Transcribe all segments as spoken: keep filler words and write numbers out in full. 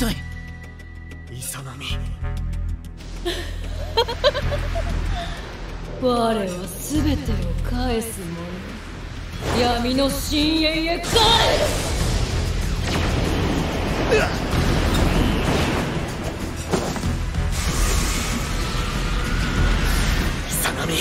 体イサナミ我は全てを返す者。闇の深淵へ帰る。 イサナミ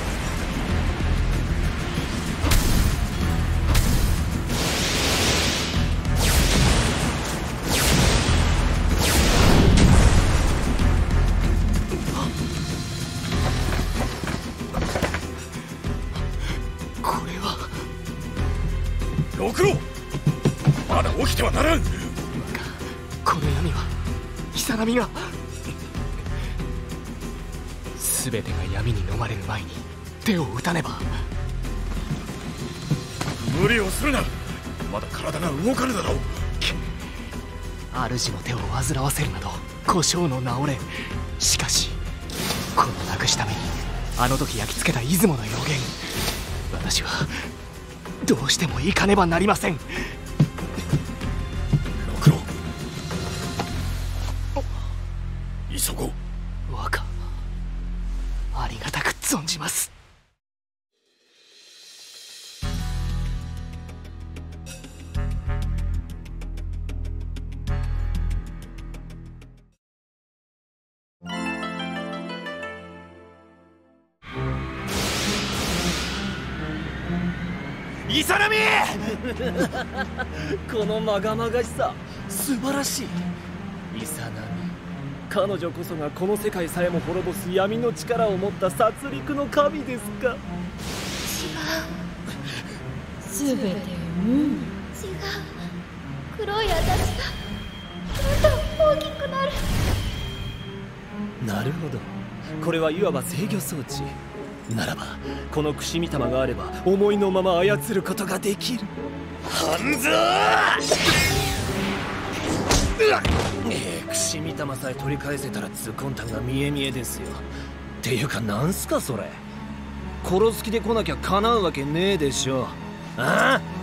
六郎、まだ起きてはならん。 この闇はイサナミが全てが闇に飲まれる前に手を打たねば。 無理をするな、まだ体が動かぬだろう。 主の手を煩わせるなど故障の治れ。しかしこのなくしためにあの時焼き付けた出雲の予言、私はどうしても行かねばなりません。 六郎、急ごう。 若、ありがたく存じます。 イサナミこのまがまがしさ素晴らしい。イサナミ、彼女こそがこの世界さえも滅ぼす闇の力を持った殺戮の神ですか。 違う。全て無味。違う。 黒い私がどんどん大きくなる。 なるほど、これはいわば制御装置ならば、このくしみ玉があれば思いのまま操ることができる。半蔵ええ、くしみ玉さえ取り返せたら痛恨譚が見え見えですよ。っていうかなんすかそれ、殺す気で来なきゃ叶うわけねえでしょ。ああ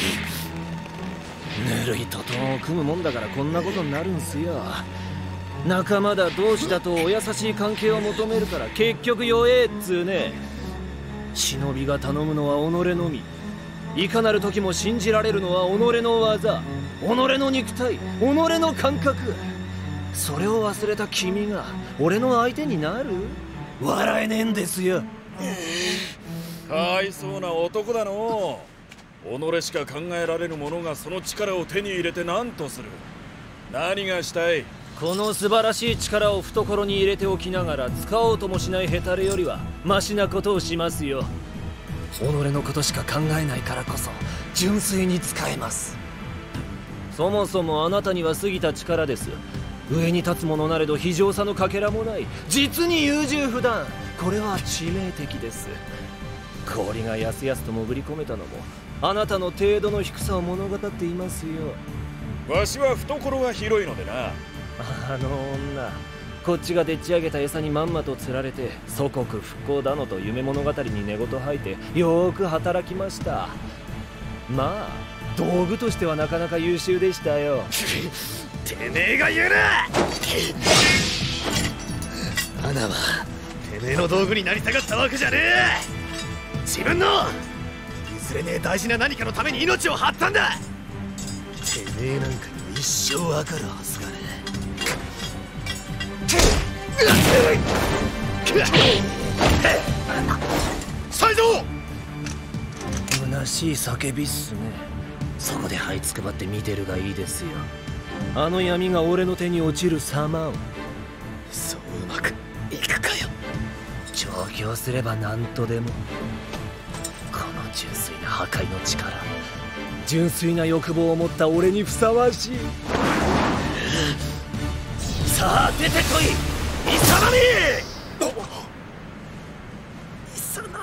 ぬるい徒党を組むもんだからこんなことになるんすよ。仲間だ同士だとお優しい関係を求めるから結局弱えっつうね。忍びが頼むのは己のみ、いかなる時も信じられるのは己の技、己の肉体、己の感覚。それを忘れた君が俺の相手になる？笑えねえんですよ。 かわいそうな男だのう。己しか考えられる者がその力を手に入れて何とする。何がしたい？ この素晴らしい力を懐に入れておきながら使おうともしないヘタレよりはマシなことをしますよ。己のことしか考えないからこそ純粋に使えます。そもそもあなたには過ぎた力です。上に立つ者なれど非常さのかけらもない実に優柔不断。これは致命的です。氷がやすやすと潜り込めたのもあなたの程度の低さを物語っていますよ。 わしは懐が広いのでな。 あの女、こっちがでっち上げた餌にまんまと釣られて祖国復興だのと夢物語に寝言吐いてよーく働きました。まあ道具としてはなかなか優秀でしたよ。 てめえが言うな。アナはてめえの道具になりたかったわけじゃねえ。自分の譲れねえ大事な何かのために命を張ったんだ。てめえなんかに一生わかるはずがね。才蔵、 虚しい叫びっすね。そこで這いつくばって見てるがいいですよ。あの闇が俺の手に落ちる様を。 そううまくいくかよ。 調教すれば何とでも。この純粋な破壊の力、純粋な欲望を持った俺にふさわしい。さあ出てこい、イサナミ。イサナミ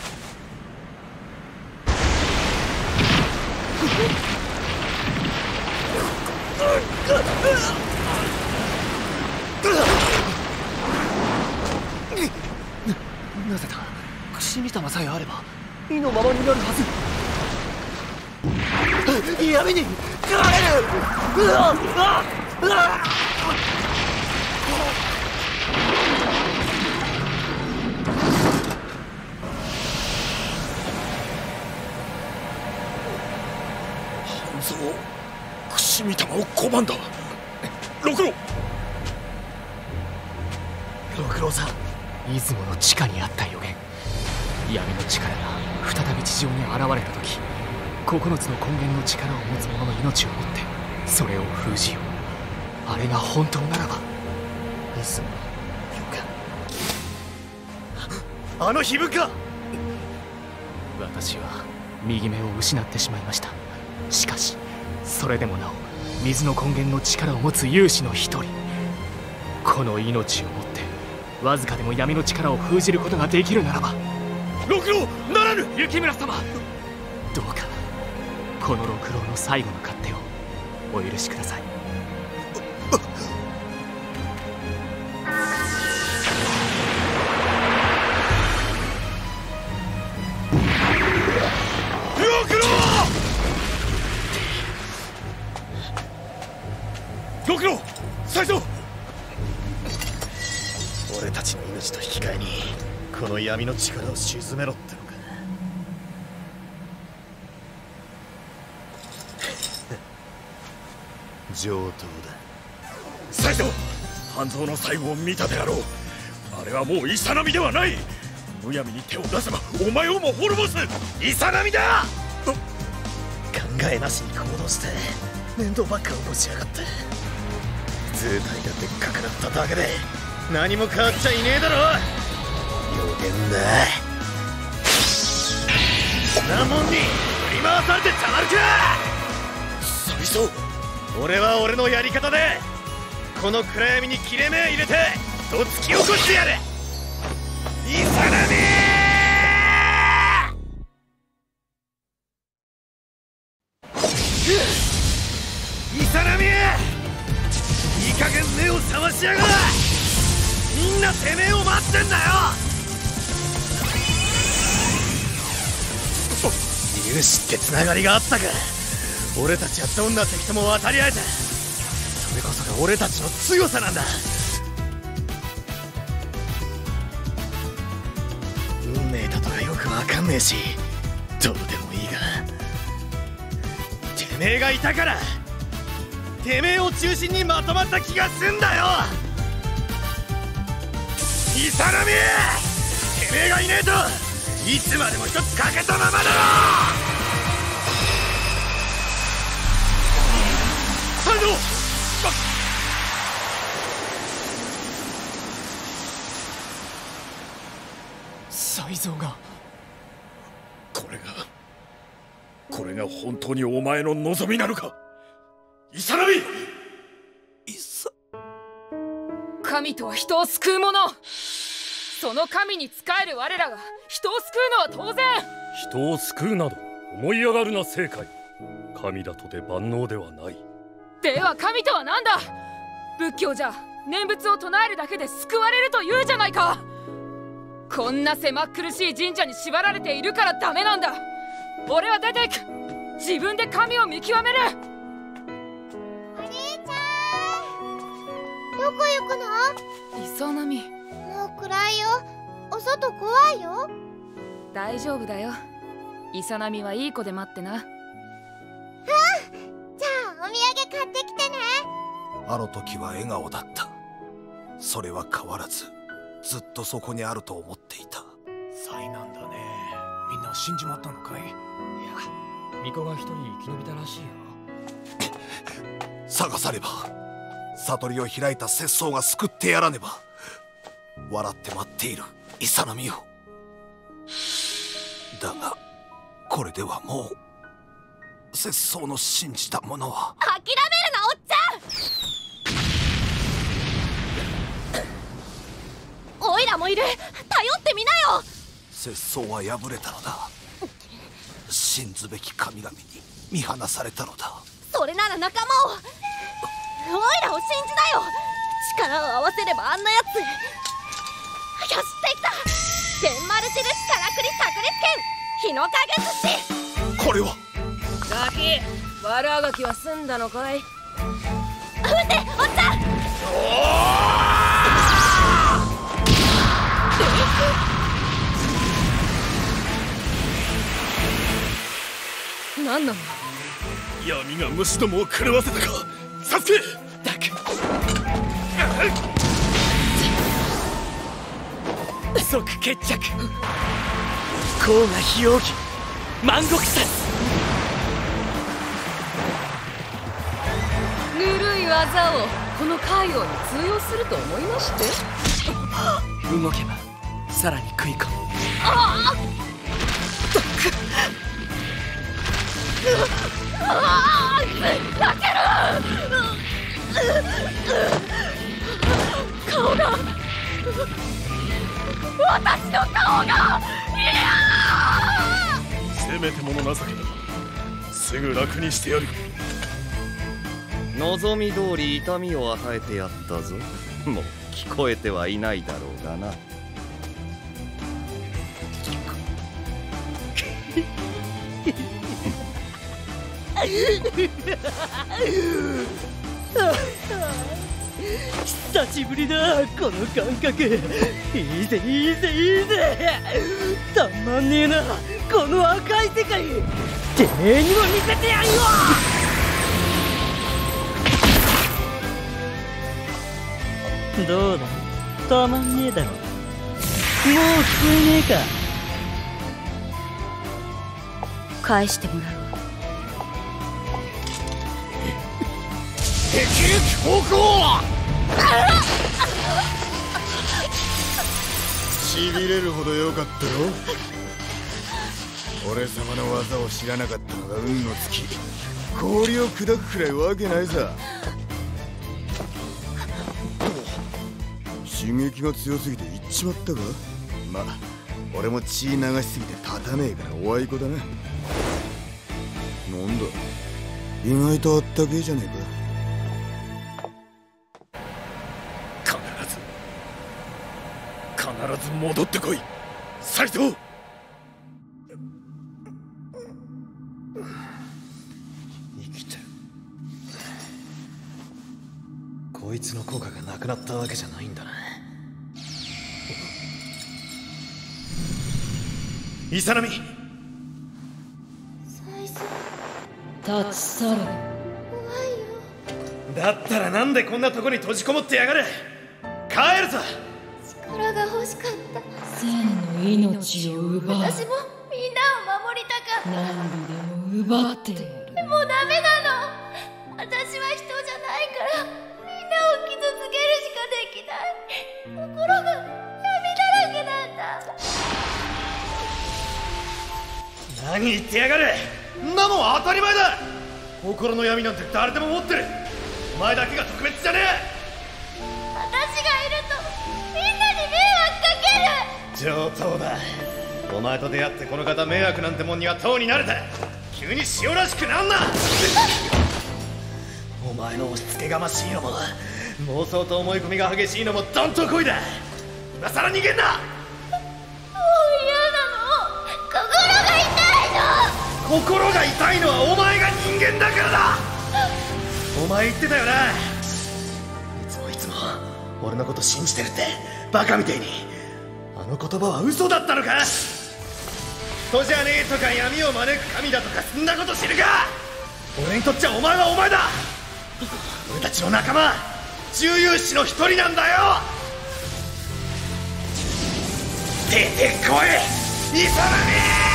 な、なぜだ。くしみ玉さえあれば意のままになるはず。闇に食われる。うわっ、あっ半蔵伏見玉を拒んだ。六郎六郎さん、 出雲の地下にあった予言、闇の力が再び地上に現れた時、九つの根源の力を持つ者の命をもってそれを封じよ。あれが本当ならば、 出雲の予言、あの秘文か。 私は右目を失ってしまいました。しかしそれでもなお水の根源の力を持つ勇士の一人、この命をもってわずかでも闇の力を封じることができるならば。 六郎ならぬ。 雪村様、どうかこの六郎の最後の勝手をお許しください。 六郎六郎才蔵、俺たちの命と引き換えにこの闇の力を鎮めろってのか。上等だ才蔵。 半蔵の最後を見たであろう。あれはもうイサナミではない。むやみに手を出せばお前をも滅ぼす。 イサナミだ。考えなしに行動して面倒ばっか起こしやがって。図体がでっかくなっただけで何も変わっちゃいねえだろ。予言だ。なもんに振り回されてたまるか。 才蔵、 俺は俺のやり方でこの暗闇に切れ目入れてと突き起こしてやる。イサナミー、イサナミー、いい加減目を覚ましやがれ。みんなてめえを待ってんだよ。勇士ってつながりがあったか。俺たちはどんな敵とも渡り合えた。それこそが俺たちの強さなんだ。運命だとかよくわかんねえしどうでもいいが、てめえがいたからてめえを中心にまとまった気がすんだよ。イサナミー、てめえがいねえといつまでも一つ欠けたままだろ。才蔵、 才蔵が。 これがこれが本当にお前の望みなのか。イサナミ。 いさ神とは人を救うもの。その神に仕える我らが人を救うのは当然。 人を救うなど思い上がるな正解。神だとて万能ではない。 では神とは何だ。仏教じゃ念仏を唱えるだけで救われると言うじゃないか。こんな狭苦しい神社に縛られているからダメなんだ。俺は出ていく。自分で神を見極める。 お兄ちゃん、どこ行くの？ イサナミ、 もう暗いよ。お外怖いよ。 大丈夫だよ。イサナミはいい子で待ってな。 じゃあお土産買ってきてね。 あの時は笑顔だった。それは変わらずずっとそこにあると思っていた。 災難だね。みんな死んじまったのかい。いや、巫女が一人生き延びたらしいよ。 探さねば。悟りを開いた節操が救ってやらねば。笑って待っているイサナミを。だがこれではもう節操の信じたものは。 諦めるな、おっちゃん。おいらもいる。頼ってみなよ。 節操は破れたのだ。信ずべき神々に見放されたのだ。 それなら仲間を。おいらを信じなよ。力を合わせればあんなやつ。よし、できた。天丸印からくり炸裂剣日の影寿司。 これはガキ、悪あがきは済んだのかい。 踏んでおっちゃん。 何なの？ 闇が虫どもを狂わせたか。サスケダック即決着。甲賀非容疑万石殺。 ぬるい技をこの海王に通用すると思いまして。 動けばさらに食い込む。 ああああ泣ける。顔が私の顔が。いやせめてもの情けだ。すぐ楽にしてやる。 望み通り痛みを与えてやったぞ。もう聞こえてはいないだろうがな。 久しぶりだこの感覚。いいぜいいぜいいぜ。たまんねえなこの赤い世界。てめえにも見せてやるよ。どうだたまんねえだろ。もう聞こえねえか。 返してもらうわ。 敵方向。しびれるほどよかったろ。俺様の技を知らなかったのが運の尽き。氷を砕くくらいわけないさ。刺激が強すぎていっちまったか。まあ俺も血流しすぎて立たねえからおあいこだな。なんだ意外とあったけえじゃねえか。必ず戻ってこい斉藤。生きてる。こいつの効果がなくなったわけじゃないんだな。イサナミ立ち去れ。 だったらなんでこんなとこに閉じこもってやがる。帰るぞ。 力が欲しかった。 千の命を奪う。 私もみんなを守りたかった。 何里でも奪ってやる。 もうダメなの。私は人じゃないからみんなを傷つけるしかできない。心が闇だらけなんだ。 何言ってやがる。んなもん当たり前だ。心の闇なんて誰でも持ってる。お前だけが特別じゃねえ。 私がいるとみんなに迷惑かける。 上等だ。お前と出会ってこの方迷惑なんてもんにはとうに慣れた。急に塩らしくなんな。お前の押し付けがましいのも妄想と思い込みが激しいのもどんとこいだ。今さら逃げんな。 もう嫌なの。心が痛いの。 心が痛いのはお前が人間だからだ。お前言ってたよな。いつもいつも俺のこと信じてるってバカみてえに。あの言葉は嘘だったのか。人じゃねえとか闇を招く神だとかそんなこと知るか。俺にとっちゃお前はお前だ。俺たちの仲間重勇士の一人なんだよ。出てこいイサナミ。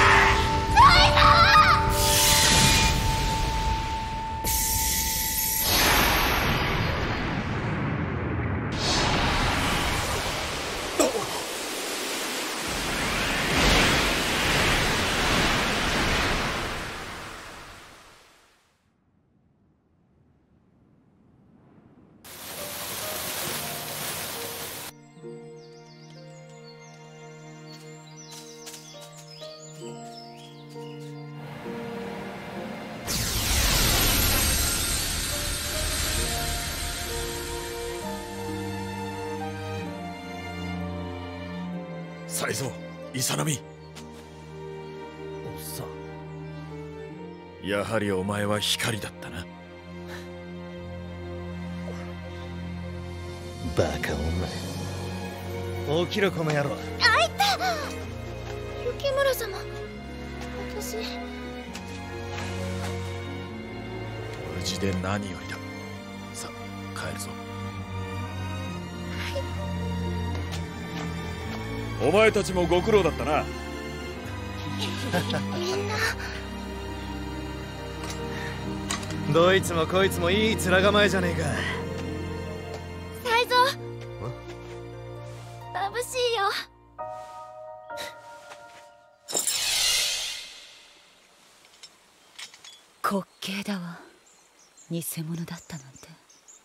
才蔵、イサナミ。 おっさん。 やはりお前は光だったな。 バカ女。起きろこの野郎。 あいた。雪村様、私無事で何よりだ。さあ帰るぞ。お前たちもご苦労だったな。 みんなどいつもこいつもいい面構えじゃねえか。 才蔵、眩しいよ。 滑稽だわ。偽物だったなんて。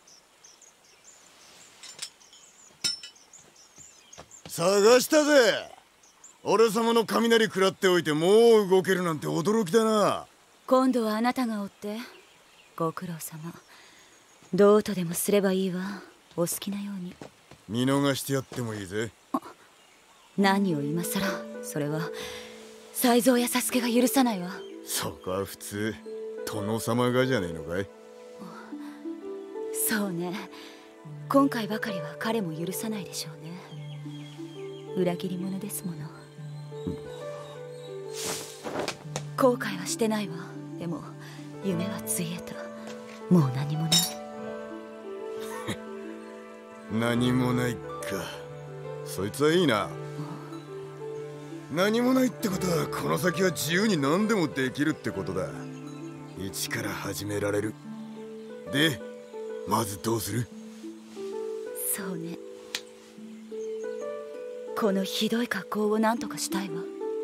探したぜ。俺様の雷食らっておいてもう動けるなんて驚きだな。 今度はあなたが追って。ご苦労様。どうとでもすればいいわ。お好きなように。 見逃してやってもいいぜ。 何を今さら。それは才蔵やサスケが許さないわ。 そこは普通殿様がじゃねえのかい。 そうね。今回ばかりは彼も許さないでしょうね。裏切り者ですもの。後悔はしてないわ。でも夢はついえた。もう何もない。 何もないか。そいつはいいな。何もないってことはこの先は自由に何でもできるってことだ。一から始められる。でまずどうする？ そうね。このひどい格好を何とかしたいわ。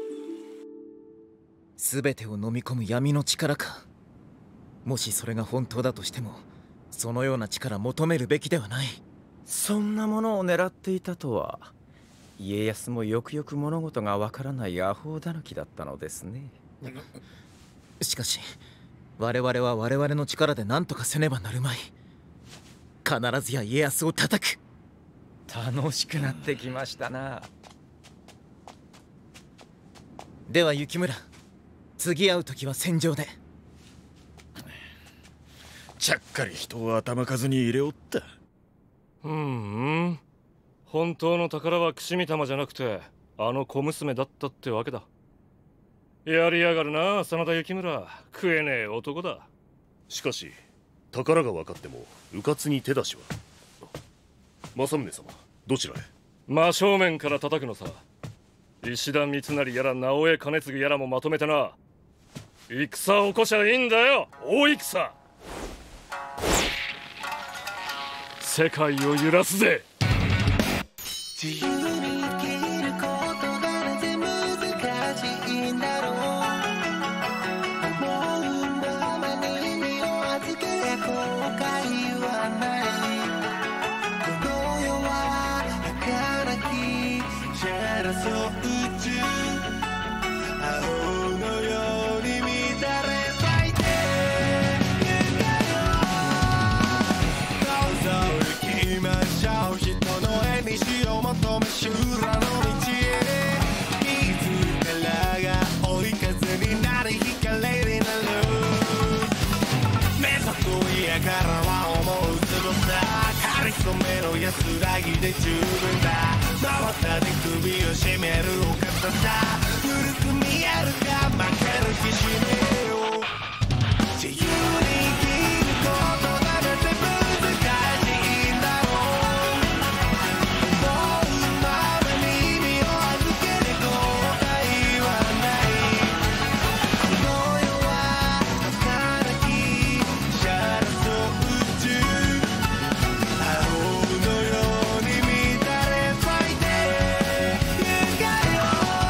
全てを飲み込む闇の力か。もしそれが本当だとしてもそのような力求めるべきではない。 そんなものを狙っていたとは。家康もよくよく物事がわからないアホだぬきだったのですね。 しかし我々は我々の力で何とかせねばなるまい。必ずや家康を叩く。 楽しくなってきましたな。 では雪村、次会う時は戦場で。 ちゃっかり人を頭数に入れおった。 うんうん。本当の宝は櫛見玉じゃなくてあの小娘だったってわけだ。やりやがるな真田幸村。食えねえ男だ。 しかし宝が分かっても迂闊に手出しは。政宗様、どちらへ？ 真正面から叩くのさ。石田三成やら直江兼続やらもまとめてな。戦を起こしゃいいんだよ、大戦。世界を揺らすぜ。 自由に生きることがなぜ難しいんだろう。思うままに身を預け後悔はない。この世は儚きシャラソ宇宙。青のように乱れ咲いてゆかよ。どうぞ行きましょう。人の絵にしよう求め修羅の道へ。自らが追い風になり光になる。目ざといやからは思うつぼさ。かりそめの安らぎで十分だ。真綿で首を絞めるお方さ。古く見えるか負ける気しめよ。自由に生きることがなぜ難しいんだろう。思うままに身を預けて後悔はない。この世は儚きシャラソ宇宙。青のように乱れ咲いてゆかよ。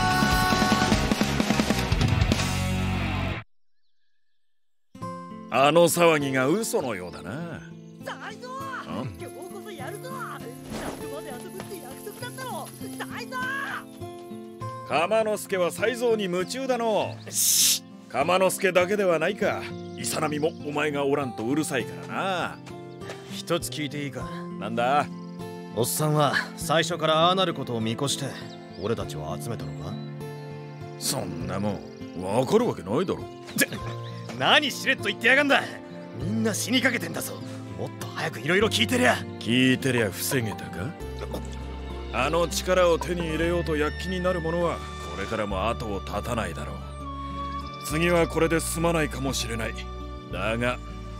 あの騒ぎが嘘のようだな。 才蔵、今日こそやるぞ。夏まで遊ぶって約束だったろ。才蔵。 鎌之助は才蔵に夢中だの。鎌之助だけではないか。イサナミもお前がおらんとうるさいからな。 一つ聞いていいか？ なんだ？ おっさんは最初からああなることを見越して俺たちを集めたのか？ そんなもんわかるわけないだろ。 何しれっと言ってやがんだ。みんな死にかけてんだぞ。 もっと早くいろいろ聞いてりゃ。 聞いてりゃ防げたか。あの力を手に入れようと躍起になる者はこれからも後を絶たないだろう。次はこれで済まないかもしれない。だが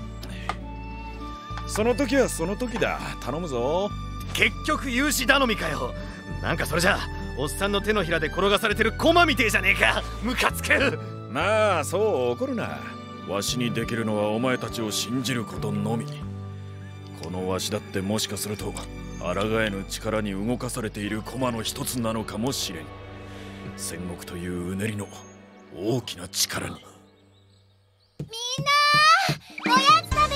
その時はその時だ。頼むぞ。 結局有志頼みかよ。なんかそれじゃおっさんの手のひらで転がされてる駒みてえじゃねえか。ムカつく。 まあそう怒るな。わしにできるのはお前たちを信じることのみ。このわしだってもしかすると抗えぬ力に動かされている駒の一つなのかもしれん。戦国といううねりの大きな力に。 みんなおやつ食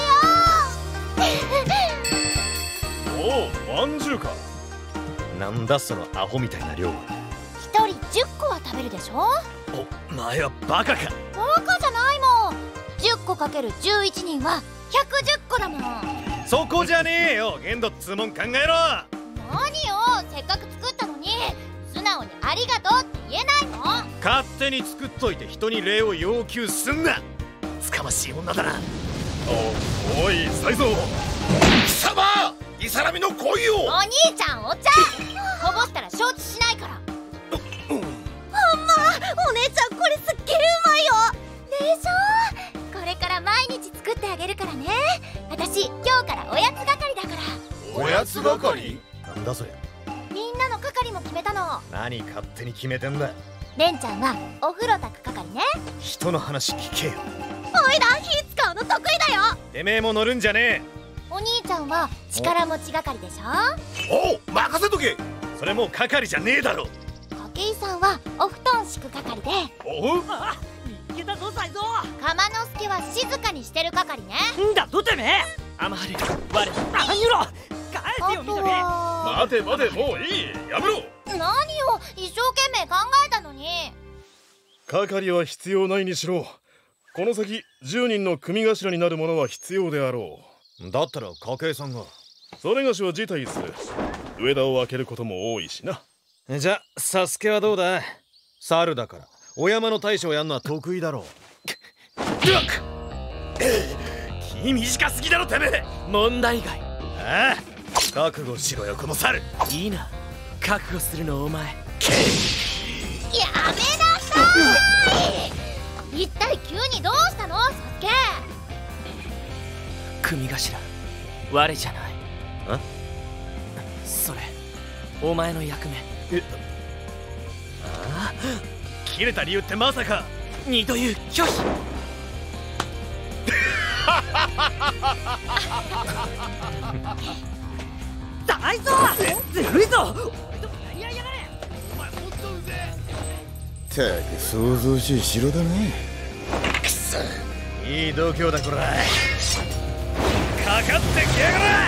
べよう。 おお、まんじゅうか。 なんだそのアホみたいな量は。 一人じゅっこは食べるでしょ。 お前はバカか。 バカじゃないもん。じゅっこかけるじゅういちにんはひゃくじゅっこだもん。 そこじゃねえよ。限度っつうもん考えろ。 何よ、せっかく作ったのに素直にありがとうって言えないの。 勝手に作っといて人に礼を要求すんな。つかましい女だな。 おおい才蔵。 貴様イサラミの恋を。 お兄ちゃんお茶こぼしたら承知しないから。ほんまお姉ちゃんこれすっげえうまいよ。でしょ。これから毎日作ってあげるからね。私今日からおやつ係だから。 おやつ係？ なんだそりゃ。 みんなの係も決めたの。 何勝手に決めてんだ。 レンちゃんはお風呂炊く係ね。 人の話聞けよ。 おいら火使うの得意だよ。 てめえも乗るんじゃねえ。 お兄ちゃんは力持ち係でしょ。 おう任せとけ。 それもう係じゃねえだろ。 筧さんはお布団敷く係で。 おう見つけたぞ才蔵。 鎌之助は静かにしてる係ね。 んだとてめえ。 あまり我あんゆろ返せよみどり。 待て待て、もういい。やめろ。 何よ、一生懸命考えたのに。 係は必要ないにしろ、この先じゅうにんの組頭になる者は必要であろう。だったら筧さんが。 それがしは辞退する。上田を開けることも多いしな。 じゃサスケはどうだ。猿だからお山の大将やんのは得意だろう。気短すぎだろてめえ。 問題外。 ああ覚悟しろよこの猿。 いいな、覚悟するのお前。 やめなさい。一体急にどうしたのサスケ。 組頭我じゃない。 あそれお前の役目。 えああ切れた理由ってまさか。 二度言う拒否。 大蔵ずるいぞ。俺ともやり合いやがれ。 お前もっとうぜえ。たく想像しい城だね。 くそいい度胸だこら。かかってきやがれ。